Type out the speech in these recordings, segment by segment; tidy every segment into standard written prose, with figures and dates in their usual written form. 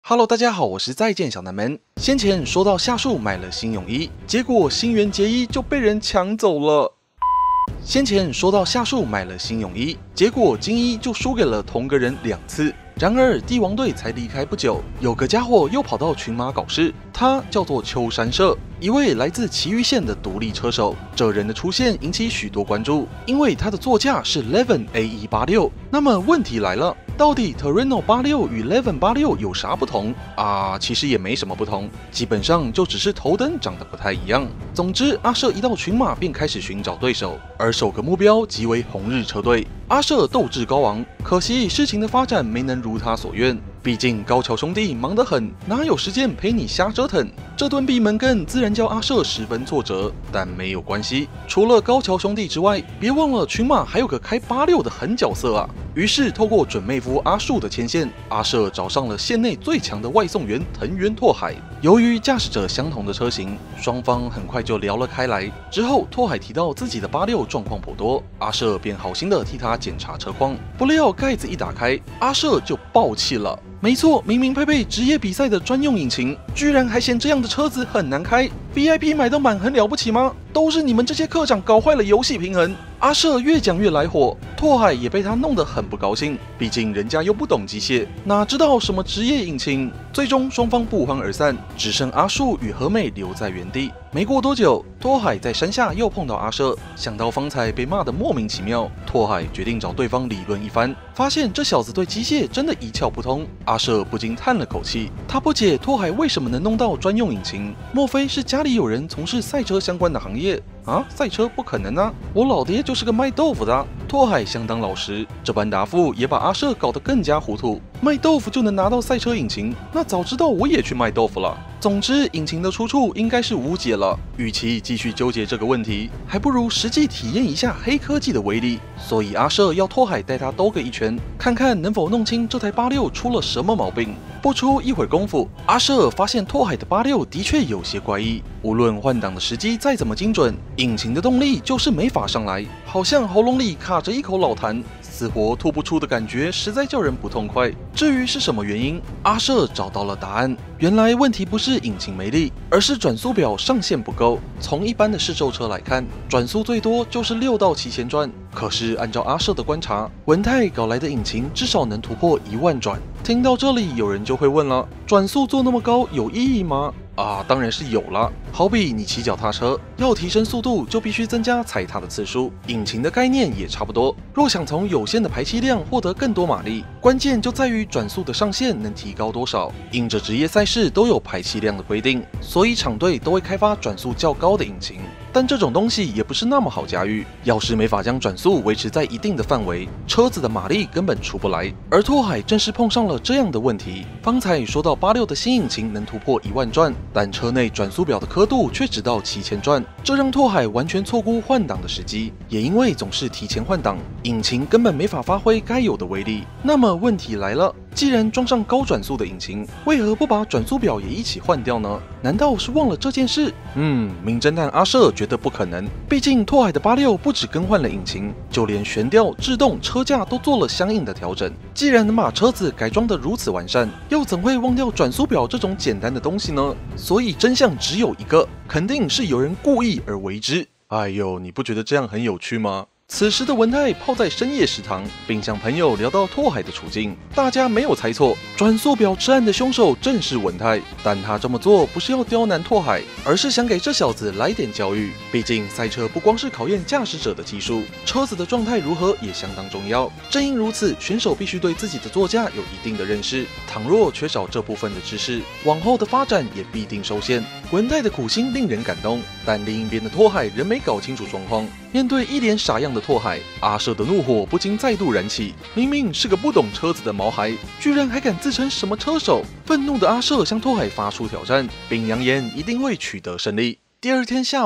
Hello， 大家好，我是再见小南门。先前说到夏树买了新泳衣，结果新垣结衣就被人抢走了。先前说到夏树买了新泳衣，结果金衣就输给了同个人2次。然而帝王队才离开不久，有个家伙又跑到群马搞事，他叫做秋山社，一位来自埼玉县的独立车手。这人的出现引起许多关注，因为他的座驾是 Leven AE86。那么问题来了，到底 Torino 86与 Leven 86有啥不同啊？其实也没什么不同，基本上就只是头灯长得不太一样。总之，阿社一到群马便开始寻找对手，而首个目标即为红日车队。阿社斗志高昂，可惜事情的发展没能如他所愿。毕竟高桥兄弟忙得很，哪有时间陪你瞎折腾？这顿闭门羹自然叫阿社十分挫折，但没有关系。除了高桥兄弟之外，别忘了群马还有个开86的狠角色啊！于是透过准妹夫阿树的牵线，阿社找上了县内最强的外送员藤原拓海。由于驾驶者相同的车型，双方很快就聊了开来。之后拓海提到自己的86状况颇多，阿社便好心的替他检查车况。不料盖子一打开，阿社就爆气了。没错，明明配备职业比赛的专用引擎，居然还嫌这样的车子很难开。VIP 买到满很了不起吗？都是你们这些课长搞坏了游戏平衡。阿社越讲越来火，拓海也被他弄得很不高兴，毕竟人家又不懂机械，哪知道什么职业引擎。最终双方不欢而散，只剩阿树与和美留在原地。没过多久，拓海在山下又碰到阿社，想到方才被骂得莫名其妙，拓海决定找对方理论一番，发现这小子对机械真的一窍不通。阿社不禁叹了口气，他不解拓海为什么能弄到专用引擎，莫非是家里有人从事赛车相关的行业？啊，赛车不可能啊！我老爹就是个卖豆腐的。拓海相当老实，这般答复也把阿社搞得更加糊涂。卖豆腐就能拿到赛车引擎，那早知道我也去卖豆腐了。总之，引擎的出处应该是无解了。与其继续纠结这个问题，还不如实际体验一下黑科技的威力。所以阿社要拓海带他兜个一圈，看看能否弄清这台86出了什么毛病。不出一会儿功夫，阿社发现拓海的86的确有些怪异，无论换挡的时机再怎么精准，引擎的动力就是没法上来，好像喉咙里卡着一口老痰，死活吐不出的感觉，实在叫人不痛快。至于是什么原因，阿社找到了答案。原来问题不是引擎没力，而是转速表上限不够。从一般的市售车来看，转速最多就是6到7千转。可是按照阿社的观察，文泰搞来的引擎至少能突破1万转。听到这里，有人就会问了：转速做那么高有意义吗？啊，当然是有了。好比你骑脚踏车，要提升速度，就必须增加踩踏的次数。引擎的概念也差不多。若想从有限的排气量获得更多马力，关键就在于转速的上限能提高多少。因着职业赛事都有排气量的规定，所以厂队都会开发转速较高的引擎。但这种东西也不是那么好驾驭，要是没法将转速维持在一定的范围，车子的马力根本出不来。而拓海正是碰上了这样的问题。方才说到86的新引擎能突破1万转，但车内转速表的刻度却只到7千转，这让拓海完全错估换挡的时机。也因为总是提前换挡，引擎根本没法发挥该有的威力。那么问题来了，既然装上高转速的引擎，为何不把转速表也一起换掉呢？难道是忘了这件事？名侦探阿社觉得不可能，毕竟拓海的86不只更换了引擎，就连悬吊、制动、车架都做了相应的调整。既然能把车子改装得如此完善，又怎会忘掉转速表这种简单的东西呢？所以真相只有一个，肯定是有人故意而为之。哎呦，你不觉得这样很有趣吗？此时的文泰泡在深夜食堂，并向朋友聊到拓海的处境。大家没有猜错，转速表痴案的凶手正是文泰。但他这么做不是要刁难拓海，而是想给这小子来点教育。毕竟赛车不光是考验驾驶者的技术，车子的状态如何也相当重要。正因如此，选手必须对自己的座驾有一定的认识。倘若缺少这部分的知识，往后的发展也必定受限。文泰的苦心令人感动，但另一边的拓海仍没搞清楚状况。面对一脸傻样的拓海，阿社的怒火不禁再度燃起。明明是个不懂车子的毛孩，居然还敢自称什么车手！愤怒的阿社向拓海发出挑战，并扬言一定会取得胜利。第二天下午，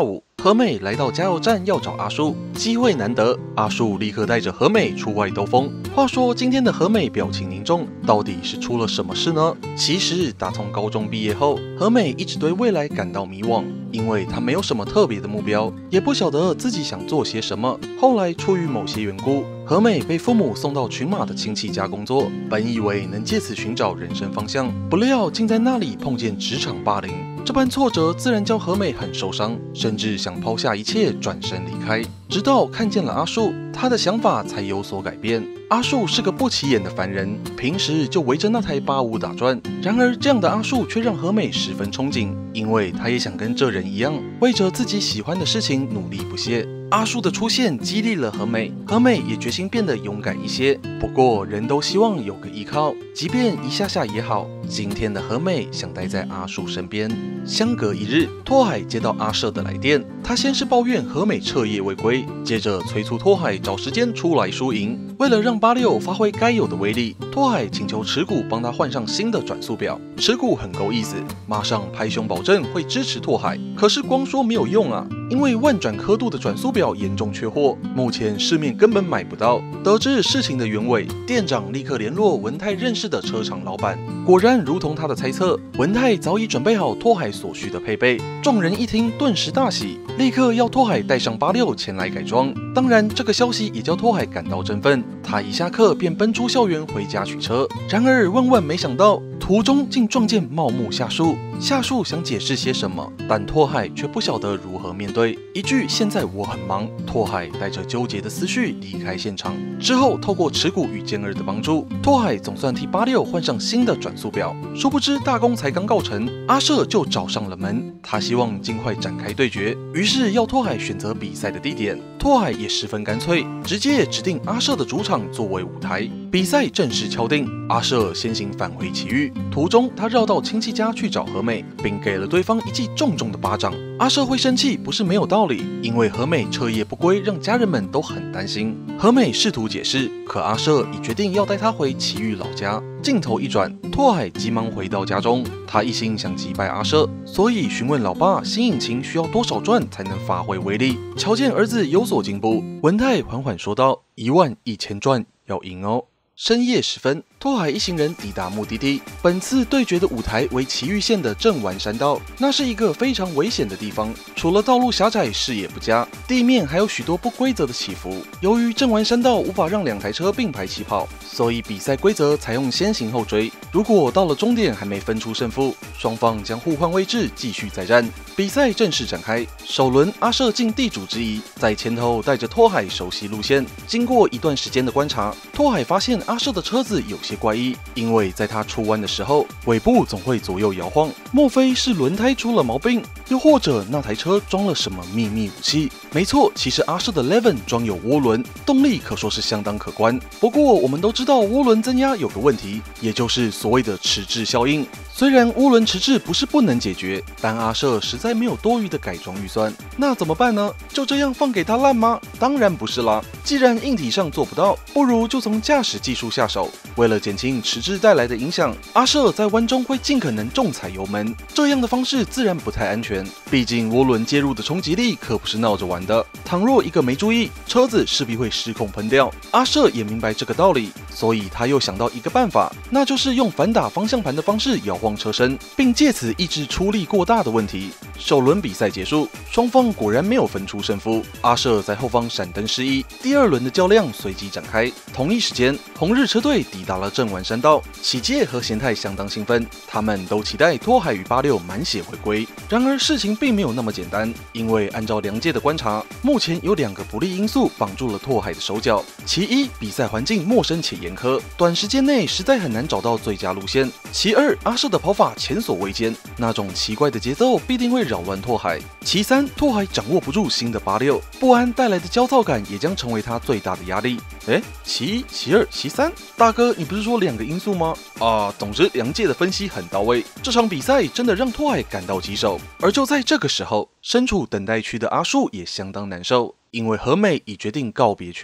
和美来到加油站要找阿树，机会难得，阿树立刻带着和美出外兜风。话说今天的和美表情凝重，到底是出了什么事呢？其实打从高中毕业后，和美一直对未来感到迷惘，因为她没有什么特别的目标，也不晓得自己想做些什么。后来出于某些缘故，和美被父母送到群马的亲戚家工作，本以为能借此寻找人生方向，不料竟在那里碰见职场霸凌。这般挫折自然叫和美很受伤，甚至想抛下一切转身离开。直到看见了阿树，她的想法才有所改变。阿树是个不起眼的凡人，平时就围着那台85打转。然而这样的阿树却让和美十分憧憬，因为她也想跟这人一样，为着自己喜欢的事情努力不懈。阿树的出现激励了和美，和美也决心变得勇敢一些。不过人都希望有个依靠，即便一下下也好。今天的和美想待在阿树身边。相隔一日，拓海接到阿舍的来电，他先是抱怨和美彻夜未归，接着催促拓海找时间出来输赢。为了让86发挥该有的威力，拓海请求持股帮他换上新的转速表。持股很够意思，马上拍胸保证会支持拓海。可是光说没有用啊，因为万转刻度的转速表严重缺货，目前市面根本买不到。得知事情的原委，店长立刻联络文泰认识的车厂老板。果然如同他的猜测，文泰早已准备好拓海所需的配备。众人一听顿时大喜，立刻要拓海带上86前来改装。当然这个消息也叫拓海感到振奋，他一下课便奔出校园回家取车。然而万万没想到，途中竟撞见茂木夏树。夏树想解释些什么，但拓海却不晓得如何面对。一句现在我很忙，拓海带着纠结的思绪离开现场。之后透过持股与健儿的帮助，拓海总算替86换上新的转速表。殊不知大功才刚告成，阿舍就找上了门。他希望尽快展开对决，于是要拓海选择比赛的地点。拓海也十分干脆，直接指定阿舍的主场作为舞台。比赛正式敲定，阿舍先行返回奇遇，途中他绕到亲戚家去找和美，并给了对方一记重重的巴掌。阿舍会生气不是没有道理，因为和美彻夜不归，让家人们都很担心。和美试图解释，可阿舍已决定要带他回奇遇老家。镜头一转，拓海急忙回到家中，他一心想击败阿舍，所以询问老爸新引擎需要多少转才能发挥威力。瞧见儿子有所进步，文泰缓缓说道：11000转要赢哦。深夜时分，拓海一行人抵达目的地。本次对决的舞台为埼玉县的正丸山道，那是一个非常危险的地方。除了道路狭窄、视野不佳，地面还有许多不规则的起伏。由于正丸山道无法让两台车并排起跑，所以比赛规则采用先行后追。如果到了终点还没分出胜负，双方将互换位置继续再战。比赛正式展开，首轮阿舍尽地主之谊，在前头带着拓海熟悉路线。经过一段时间的观察，拓海发现阿舍的车子有些怪异，因为在他出弯的时候，尾部总会左右摇晃。莫非是轮胎出了毛病？又或者那台车装了什么秘密武器？没错，其实阿舍的 Leven 装有涡轮，动力可说是相当可观。不过我们都知道涡轮增压有个问题，也就是所谓的迟滞效应。虽然涡轮迟滞不是不能解决，但阿舍实在没有多余的改装预算。那怎么办呢？就这样放给他烂吗？当然不是啦。既然硬体上做不到，不如就从驾驶技术下手。为了减轻迟滞带来的影响，阿舍在弯中会尽可能重踩油门。这样的方式自然不太安全，毕竟涡轮介入的冲击力可不是闹着玩的。倘若一个没注意，车子势必会失控喷掉。阿舍也明白这个道理，所以他又想到一个办法，那就是用反打方向盘的方式摇晃车身，并借此抑制出力过大的问题。首轮比赛结束，双方果然没有分出胜负。阿舍在后方闪灯示意，第二轮的较量随即展开。同一时间，红日车队抵达了正丸山道，喜介和贤太相当兴奋，他们都期待拓海与86满血回归。然而事情并没有那么简单，因为按照梁介的观察，目前有2个不利因素绑住了拓海的手脚。其一，比赛环境陌生且严苛，短时间内实在很难找到最佳路线；其二，阿舍的跑法前所未见，那种奇怪的节奏必定会扰乱拓海；其三，拓海掌握不住新的86，不安带来的焦躁感也将成为他最大的压力。其一、其二、其三，大哥，你不是说2个因素吗？总之梁介的分析很到位，这场比赛真的让拓海感到棘手。而就在这个时候，身处等待区的阿树也相当难受，因为和美已决定告别群马。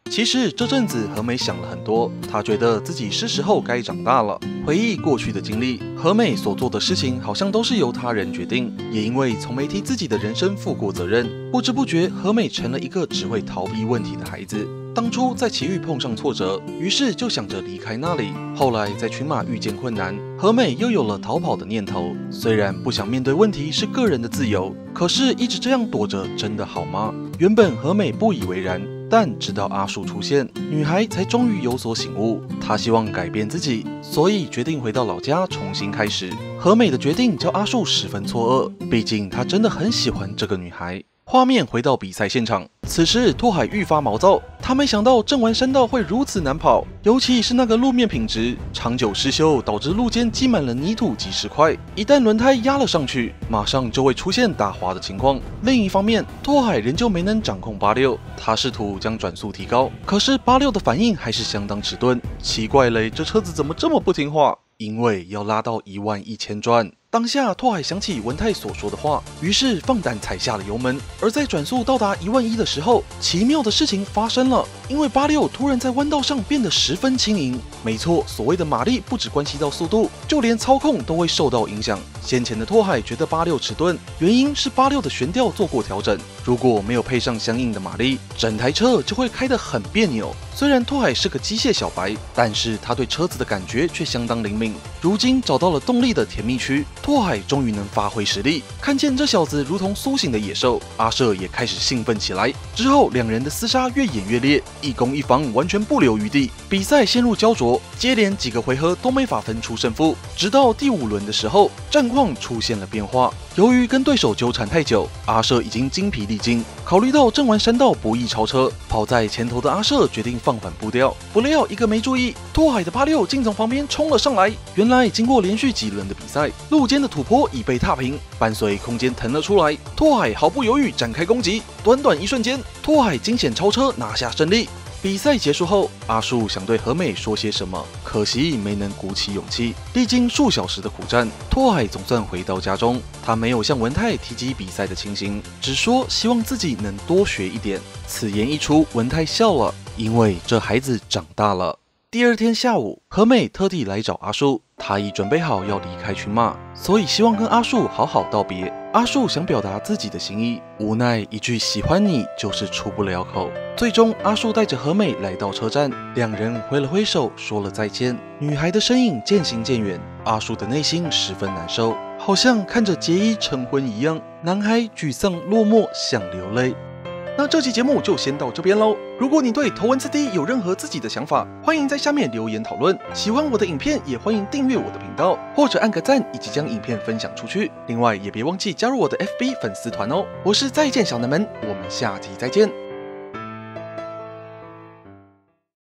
其实这阵子和美想了很多，她觉得自己是时候该长大了。回忆过去的经历，和美所做的事情好像都是由他人决定，也因为从没替自己的人生负过责任，不知不觉和美成了一个只会逃避问题的孩子。当初在奇遇碰上挫折，于是就想着离开那里。后来在群马遇见困难，和美又有了逃跑的念头。虽然不想面对问题是个人的自由，可是一直这样躲着真的好吗？原本和美不以为然，但直到阿树出现，女孩才终于有所醒悟。她希望改变自己，所以决定回到老家重新开始。和美的决定叫阿树十分错愕，毕竟他真的很喜欢这个女孩。画面回到比赛现场，此时拓海愈发毛躁，他没想到正丸山道会如此难跑，尤其是那个路面品质长久失修，导致路肩积满了泥土及石块，一旦轮胎压了上去，马上就会出现打滑的情况。另一方面，拓海仍旧没能掌控86，他试图将转速提高，可是86的反应还是相当迟钝。奇怪嘞，这车子怎么这么不听话？因为要拉到11000转。当下拓海想起文泰所说的话，于是放胆踩下了油门。而在转速到达11000的时候，奇妙的事情发生了，因为86突然在弯道上变得十分轻盈。没错，所谓的马力不只关系到速度，就连操控都会受到影响。先前的拓海觉得86迟钝，原因是86的悬吊做过调整，如果没有配上相应的马力，整台车就会开得很别扭。虽然拓海是个机械小白，但是他对车子的感觉却相当灵敏。如今找到了动力的甜蜜区，拓海终于能发挥实力。看见这小子如同苏醒的野兽，阿舍也开始兴奋起来。之后两人的厮杀越演越烈，一攻一防完全不留余地，比赛陷入焦灼，接连几个回合都没法分出胜负。直到第5轮的时候，战况出现了变化。由于跟对手纠缠太久，阿舍已经精疲力尽。考虑到正丸山道不易超车，跑在前头的阿舍决定放缓步调。不料一个没注意，拓海的86竟从旁边冲了上来。原来经过连续几轮的比赛，路肩的土坡已被踏平，伴随空间腾了出来。拓海毫不犹豫展开攻击，短短一瞬间，拓海惊险超车拿下胜利。比赛结束后，阿树想对和美说些什么，可惜没能鼓起勇气。历经数小时的苦战，拓海总算回到家中。他没有向文泰提及比赛的情形，只说希望自己能多学一点。此言一出，文泰笑了，因为这孩子长大了。第二天下午，和美特地来找阿树，她已准备好要离开群马，所以希望跟阿树好好道别。阿树想表达自己的心意，无奈一句喜欢你就是出不了口。最终，阿树带着和美来到车站，两人挥了挥手，说了再见。女孩的身影渐行渐远，阿树的内心十分难受，好像看着结衣成婚一样。男孩沮丧落寞，想流泪。那这期节目就先到这边喽。如果你对头文字 D 有任何自己的想法，欢迎在下面留言讨论。喜欢我的影片，也欢迎订阅我的频道，或者按个赞，以及将影片分享出去。另外，也别忘记加入我的FB 粉丝团哦。我是再见小男们，我们下集再见。